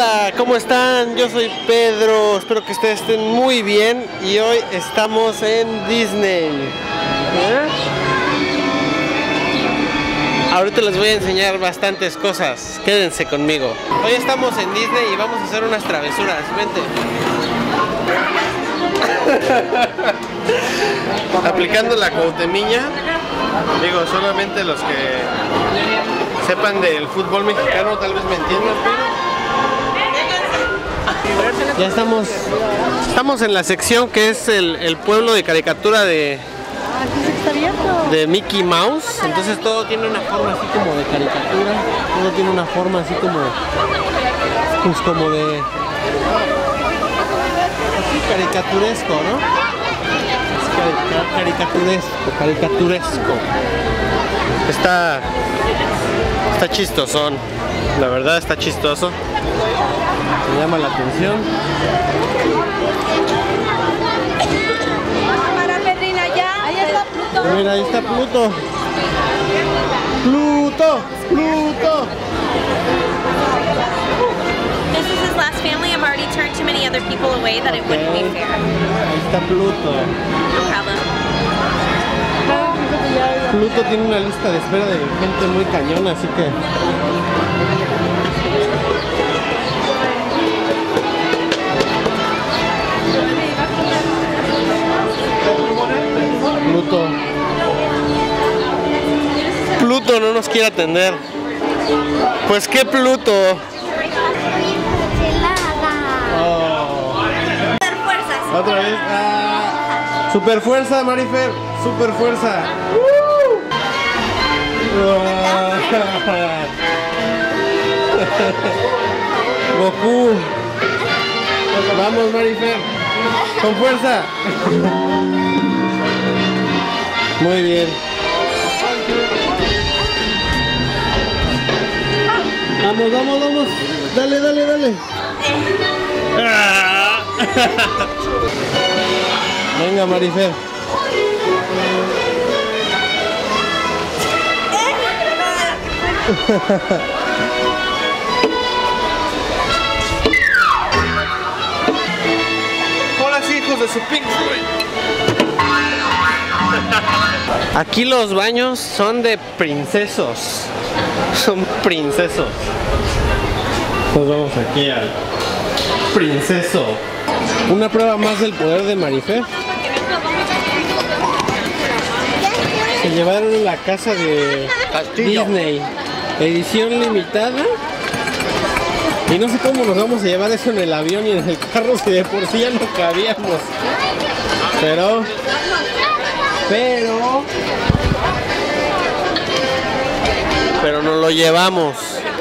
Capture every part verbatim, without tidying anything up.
Hola, ¿cómo están? Yo soy Pedro, espero que ustedes estén muy bien y hoy estamos en Disney. ¿Eh? Ahorita les voy a enseñar bastantes cosas, quédense conmigo. Hoy estamos en Disney y vamos a hacer unas travesuras, vente. Aplicando la Cuauhtemiña, digo, solamente los que sepan del fútbol mexicano tal vez me entiendan, pero... Ya estamos, estamos en la sección que es el, el pueblo de caricatura de, de Mickey Mouse. Entonces todo tiene una forma así como de caricatura, todo tiene una forma así como, pues como de, así caricaturesco, ¿no? Es caric caricaturesco, caricaturesco. Está, está chistosón, la verdad está chistoso. Me llama la atención. Para Pedrina ya. Ahí está Pluto. Mira, ahí está Pluto. Pluto, Pluto. This is his last family. I've already turned too many other people away that it wouldn't be fair. Ahí está Pluto. No problem. Pluto tiene una lista de espera de gente muy cañona, así que... Pluto. Pluto no nos quiere atender. Pues qué Pluto. Oh. Super fuerzas. Otra vez. Ah. Super fuerza, Marifer. Super fuerza. Goku. Vamos, Marifer. Con fuerza. Muy bien. Vamos, vamos, vamos. Dale, dale, dale. Venga, Marifer. Hola, hijos de su Pink Floyd. Aquí los baños son de princesos. Son princesos. Nos vamos aquí al princeso. Una prueba más del poder de Marifer. Se llevaron la casa de Castillo. Disney, edición limitada. Y no sé cómo nos vamos a llevar eso en el avión y en el carro si de por sí ya no cabíamos. Pero... Pero... Pero nos lo llevamos.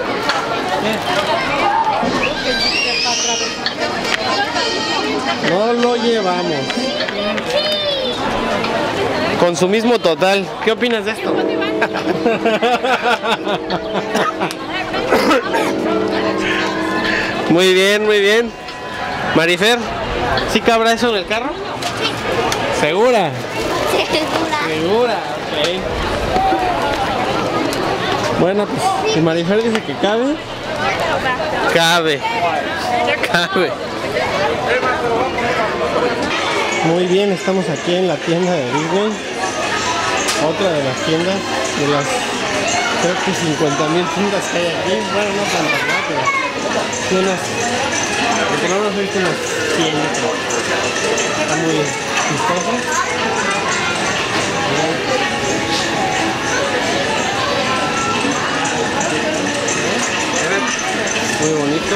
No lo llevamos. Consumismo total. ¿Qué opinas de esto? Muy bien, muy bien. Marifer, ¿sí cabrá eso en el carro? Sí. ¿Segura? Segura. Segura, ok. Bueno, pues si Marifer dice que cabe, cabe. Cabe. Muy bien, estamos aquí en la tienda de Disney. Otra de las tiendas, de las creo que cincuenta mil tiendas que hay aquí. Bueno, no tantas, ¿no? Pero sí unas, por lo menos he visto unas cien. Está muy chistoso. Muy bonito.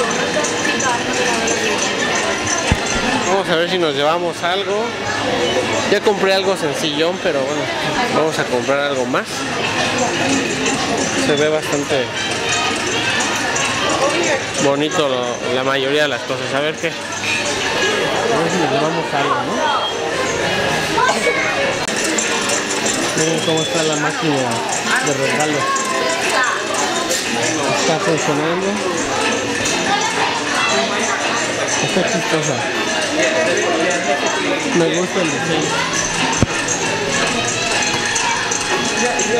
Vamos a ver si nos llevamos algo. Ya compré algo sencillón, pero bueno, vamos a comprar algo más. Se ve bastante bonito lo, la mayoría de las cosas. A ver qué. A ver si nos llevamos algo, ¿no? Miren cómo está la máquina de regalos. Está funcionando. Está chistosa. Me gusta el diseño.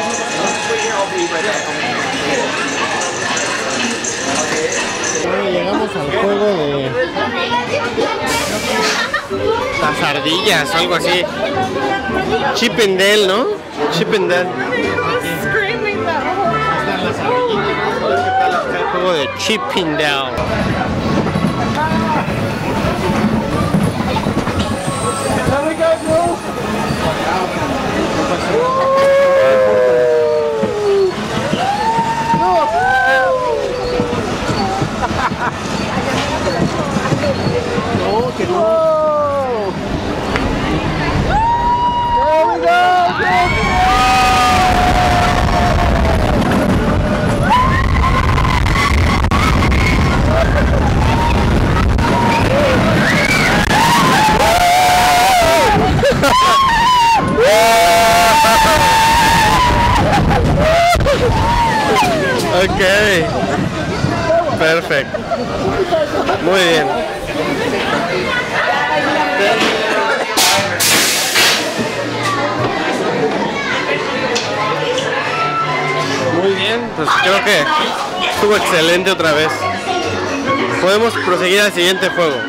Bueno, llegamos vamos al juego de las ardillas, algo así. Chip and Dale, ¿no? Chip and Dale. El juego de Chip and Dale. No, que no. Ok, perfecto, muy bien. Muy bien, pues creo que estuvo excelente otra vez. Podemos proseguir al siguiente juego.